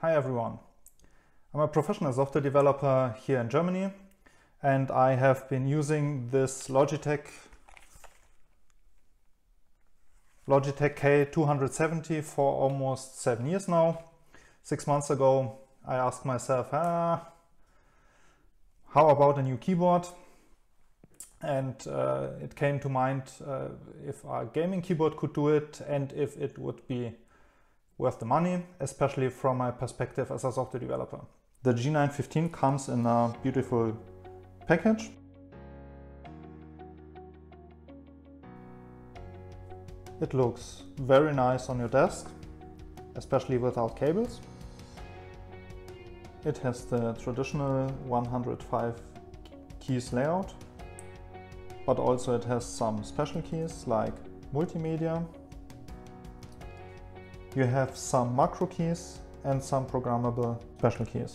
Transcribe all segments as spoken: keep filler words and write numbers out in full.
Hi everyone. I'm a professional software developer here in Germany, and I have been using this Logitech Logitech K two seventy for almost seven years now. Six months ago I asked myself, ah, how about a new keyboard? And uh, it came to mind uh, if a gaming keyboard could do it and if it would be worth the money, especially from my perspective as a software developer. The G nine fifteen comes in a beautiful package. It looks very nice on your desk, especially without cables. It has the traditional one hundred five keys layout, but also it has some special keys like multimedia. You have some macro keys and some programmable special keys.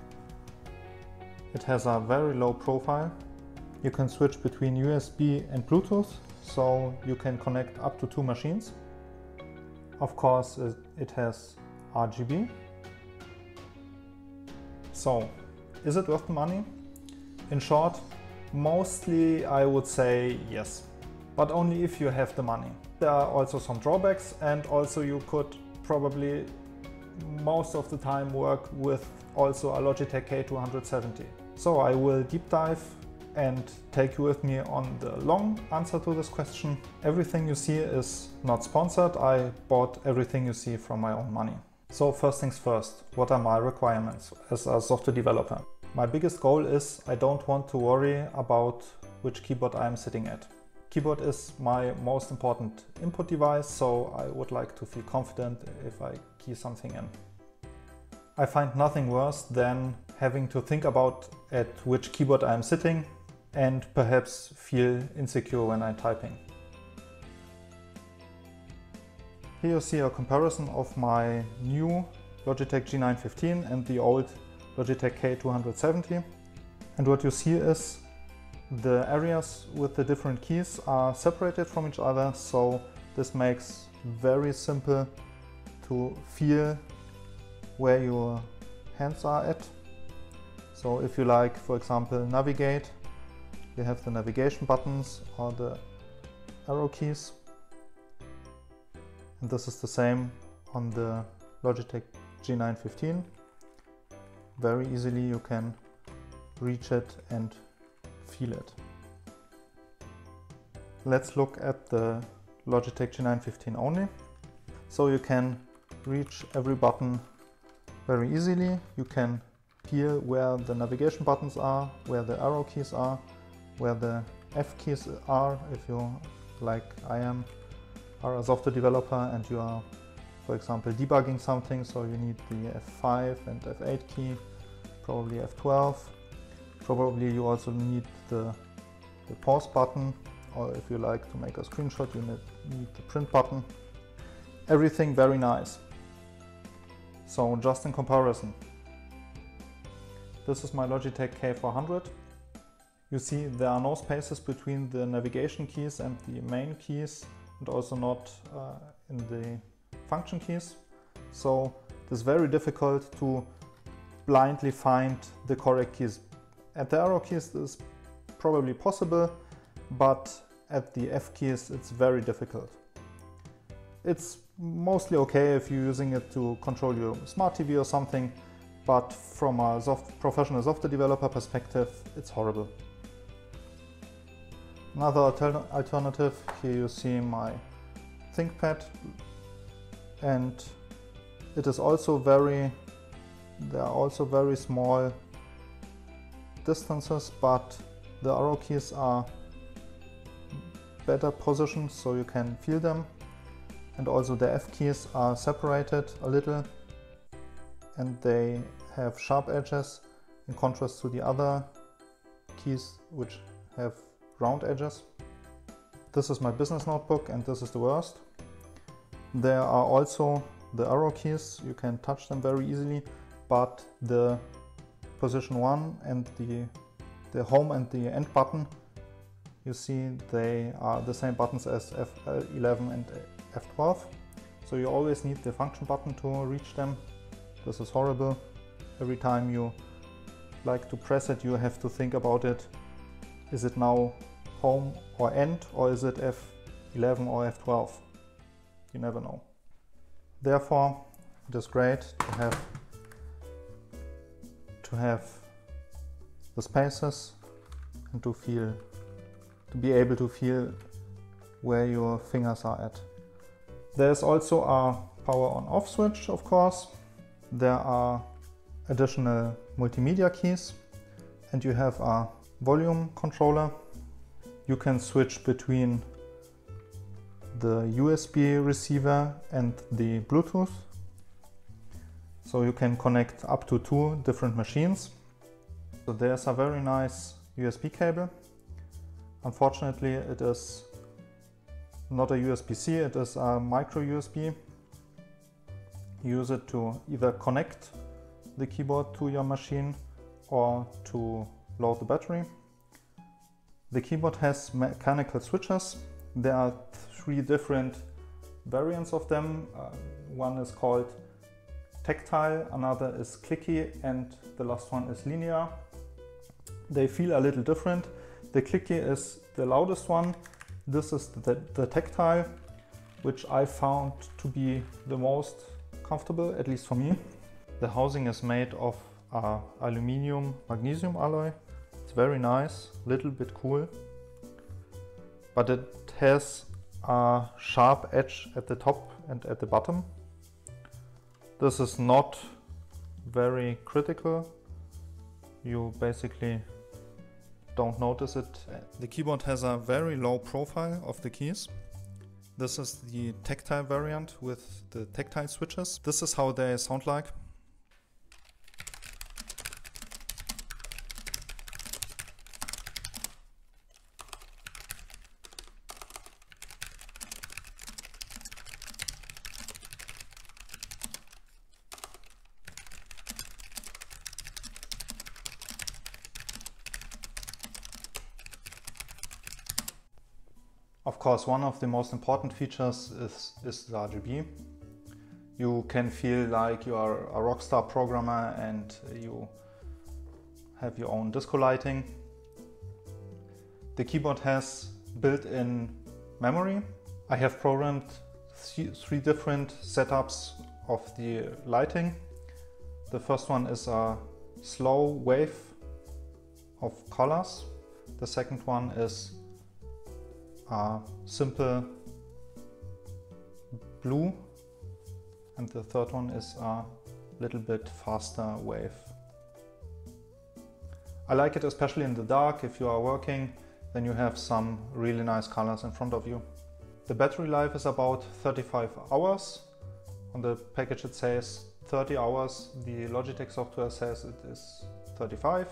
It has a very low profile. You can switch between U S B and Bluetooth, so you can connect up to two machines. Of course, it has R G B. So, is it worth the money? In short, mostly I would say yes, but only if you have the money. There are also some drawbacks, and also you could probably most of the time work with also a Logitech K two seventy. So I will deep dive and take you with me on the long answer to this question. Everything you see is not sponsored. I bought everything you see from my own money. So first things first, what are my requirements as a software developer? My biggest goal is I don't want to worry about which keyboard I'm sitting at. Keyboard is my most important input device, so I would like to feel confident if I key something in. I find nothing worse than having to think about at which keyboard I'm sitting and perhaps feel insecure when I'm typing. Here you see a comparison of my new Logitech G nine fifteen and the old Logitech K two seventy. And what you see is the areas with the different keys are separated from each other, so this makes very simple to feel where your hands are at. So if you like, for example, navigate, you have the navigation buttons or the arrow keys. And this is the same on the Logitech G nine fifteen. Very easily you can reach it and feel it. Let's look at the Logitech G nine fifteen only. So you can reach every button very easily. You can hear where the navigation buttons are, where the arrow keys are, where the F keys are if you, like I am, are a software developer and you are, for example, debugging something, so you need the F five and F eight key, probably F twelve. Probably you also need the, the pause button, or if you like to make a screenshot, you need, need the print button. Everything very nice. So just in comparison, this is my Logitech K four hundred. You see there are no spaces between the navigation keys and the main keys, and also not uh, in the function keys. So it is very difficult to blindly find the correct keys. At the arrow keys this is probably possible, but at the F keys it's very difficult. It's mostly okay if you're using it to control your smart T V or something, but from a soft, professional software developer perspective, it's horrible. Another alter alternative, here you see my ThinkPad, and it is also very, there are also very small distances, but the arrow keys are better positioned so you can feel them, and also the F keys are separated a little and they have sharp edges in contrast to the other keys which have round edges. This is my business notebook and this is the worst. There are also the arrow keys, you can touch them very easily, but the position one and the, the home and the end button, you see they are the same buttons as F eleven and F twelve. So you always need the function button to reach them. This is horrible. Every time you like to press it, you have to think about it. Is it now home or end, or is it F eleven or F twelve? You never know. Therefore, it is great to have to have the spaces and to feel to be able to feel where your fingers are at. There is also a power on off switch, of course. There are additional multimedia keys, and you have a volume controller. You can switch between the U S B receiver and the Bluetooth. So you can connect up to two different machines. So there's a very nice U S B cable. Unfortunately, it is not a U S B C, it is a micro U S B. You use it to either connect the keyboard to your machine or to load the battery. The keyboard has mechanical switches. There are three different variants of them. Uh, one is called tactile, another is clicky, and the last one is linear. They feel a little different. The clicky is the loudest one. This is the, the tactile, which I found to be the most comfortable, at least for me. The housing is made of uh, aluminium magnesium alloy. It's very nice, little bit cool, but it has a sharp edge at the top and at the bottom. This is not very critical. You basically don't notice it. The keyboard has a very low profile of the keys. This is the tactile variant with the tactile switches. This is how they sound like. Of course, one of the most important features is, is the R G B. You can feel like you are a rockstar programmer and you have your own disco lighting. The keyboard has built-in memory. I have programmed th three different setups of the lighting. The first one is a slow wave of colors. The second one is a simple blue, and the third one is a little bit faster wave. I like it especially in the dark. If you are working, then you have some really nice colors in front of you. The battery life is about thirty-five hours. On the package it says thirty hours. The Logitech software says it is thirty-five.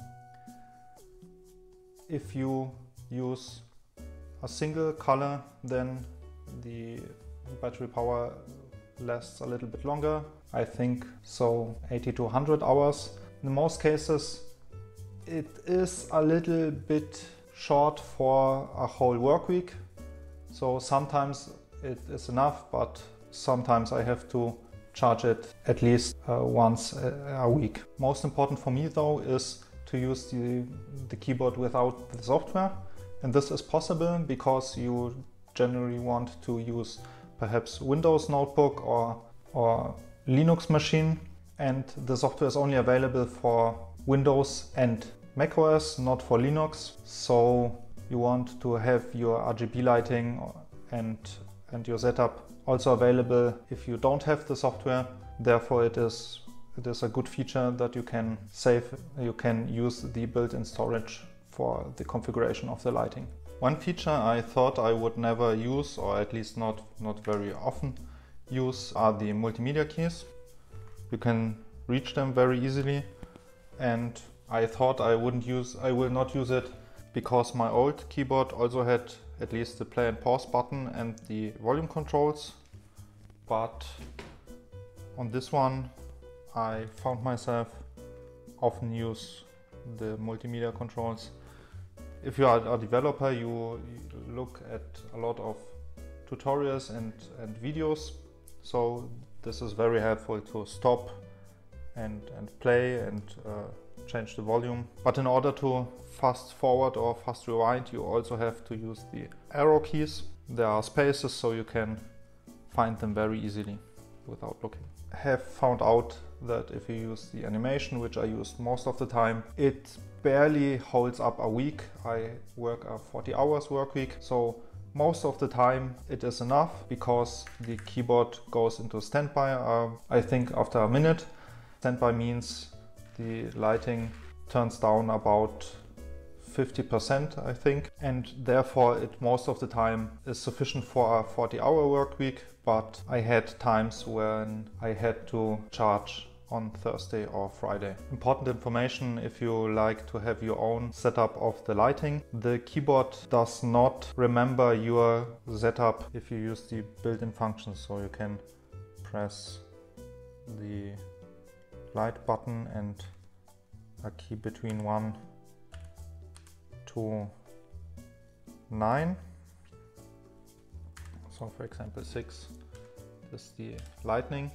If you use a single color, then the battery power lasts a little bit longer. I think so eighty to one hundred hours. In most cases it is a little bit short for a whole work week. So sometimes it is enough, but sometimes I have to charge it at least uh, once a, a week. Most important for me though is to use the, the keyboard without the software. And this is possible because you generally want to use perhaps Windows notebook or, or Linux machine, and the software is only available for Windows and macOS, not for Linux. So you want to have your R G B lighting and, and your setup also available if you don't have the software. Therefore it is, it is a good feature that you can save, you can use the built-in storage for the configuration of the lighting. One feature I thought I would never use, or at least not, not very often use, are the multimedia keys. You can reach them very easily, and I thought I wouldn't use, I will not use it because my old keyboard also had at least the play and pause button and the volume controls. But on this one I found myself often use the multimedia controls. If you are a developer, you look at a lot of tutorials and, and videos, so this is very helpful to stop and, and play and uh, change the volume. But in order to fast forward or fast rewind, you also have to use the arrow keys. There are spaces so you can find them very easily without looking. I have found out that if you use the animation, which I used most of the time, it barely holds up a week. I work a forty hours work week, so most of the time it is enough because the keyboard goes into standby, uh, I think after a minute. Standby means the lighting turns down about fifty percent, I think, and therefore it most of the time is sufficient for a forty hour work week, but I had times when I had to charge on Thursday or Friday. Important information if you like to have your own setup of the lighting. The keyboard does not remember your setup if you use the built-in functions, so you can press the light button and a key between one to nine. So for example six is the lightning.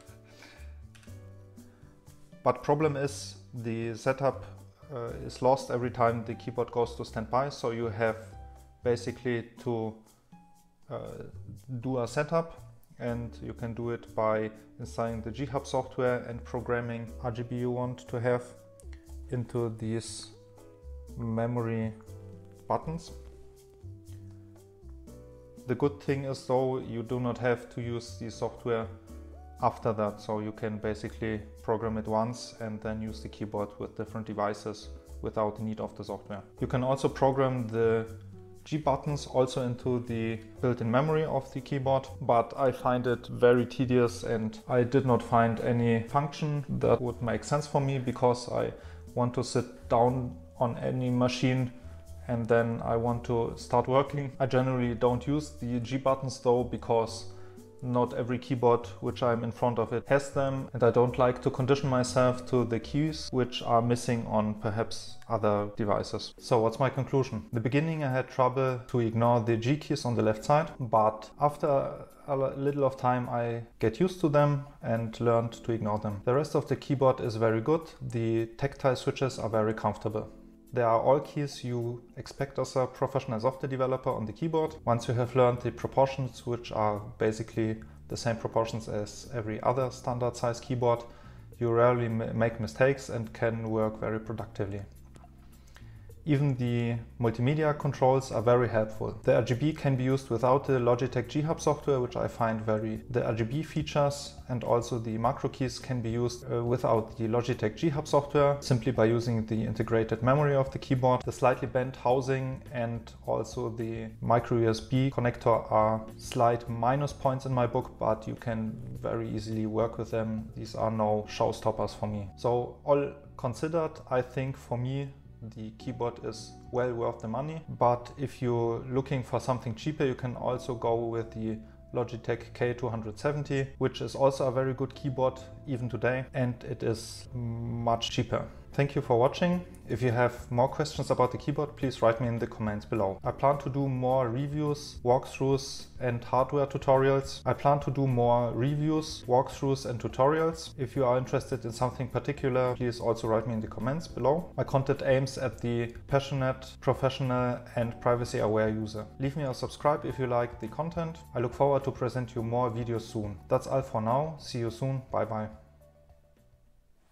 But problem is the setup uh, is lost every time the keyboard goes to standby, so you have basically to uh, do a setup, and you can do it by installing the G Hub software and programming R G B you want to have into these memory buttons. The good thing is though, you do not have to use the software after that, so you can basically program it once and then use the keyboard with different devices without the need of the software. You can also program the G buttons also into the built-in memory of the keyboard, but I find it very tedious and I did not find any function that would make sense for me because I want to sit down on any machine and then I want to start working. I generally don't use the G buttons though, because not every keyboard which I'm in front of it has them, and I don't like to condition myself to the keys which are missing on perhaps other devices. So what's my conclusion? In the beginning I had trouble to ignore the G keys on the left side, but after a little of time I get used to them and learned to ignore them. The rest of the keyboard is very good. The tactile switches are very comfortable. There are all keys you expect as a professional software developer on the keyboard. Once you have learned the proportions, which are basically the same proportions as every other standard size keyboard, you rarely make mistakes and can work very productively. Even the multimedia controls are very helpful. The R G B can be used without the Logitech G Hub software, which I find very... The R G B features and also the macro keys can be used uh, without the Logitech G Hub software, simply by using the integrated memory of the keyboard. The slightly bent housing and also the micro U S B connector are slight minus points in my book, but you can very easily work with them. These are no showstoppers for me. So all considered, I think for me, the keyboard is well worth the money, but if you're looking for something cheaper, you can also go with the Logitech K two seventy, which is also a very good keyboard even today, and it is much cheaper. Thank you for watching. If you have more questions about the keyboard, please write me in the comments below. I plan to do more reviews, walkthroughs and hardware tutorials. I plan to do more reviews, walkthroughs and tutorials. If you are interested in something particular, please also write me in the comments below. My content aims at the passionate, professional and privacy-aware user. Leave me a subscribe if you like the content. I look forward to present you more videos soon. That's all for now. See you soon. Bye bye.